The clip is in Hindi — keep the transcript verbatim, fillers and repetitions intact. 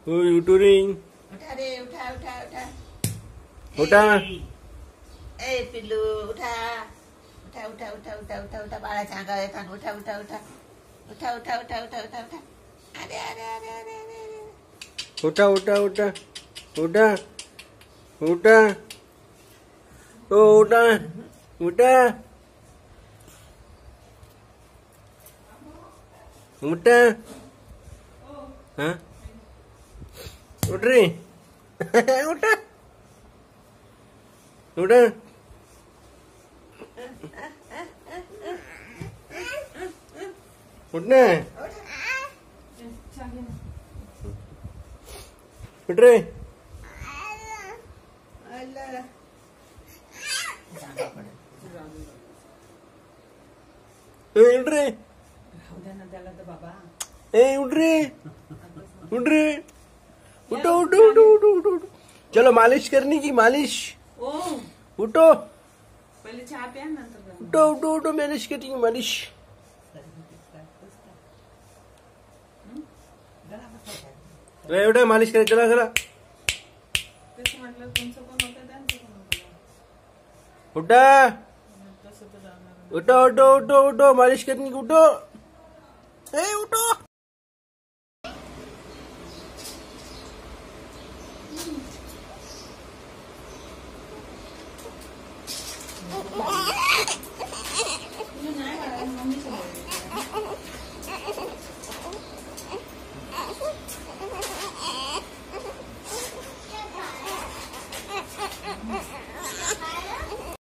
ओए उठो रे। उठा रे, उठा उठा उठा उठा। ए पिल्लू उठा उठा उठा उठा उठा उठा उठा बाळाच्या अंगावर येतात. उठा उठा उठा उठा उठा उठा उठा उठा उठा अरे अरे अरे अरे अरे अरे उठा उठा उठा उठा उठा ओ उठा उठा उठा। हाँ उठ रे। उठा उठा। उठना उठ रे। ए उठ रे। ए उठ रे उठ रे उठो उठो उठो उठो उठो उठो। चलो मालिश करने की मालिश। उठो पहिले चहा प्या नंतर उठो उठो उठो मालिश करने की मालिश। रे उठा मालिश करे चला चला। तसं म्हटलं तुमचं कोण होतं त्यांचं कोण होतं उठा तसं तर जाणार उठो उठो उठो उठो मालिश करने की उठो। ए उठो।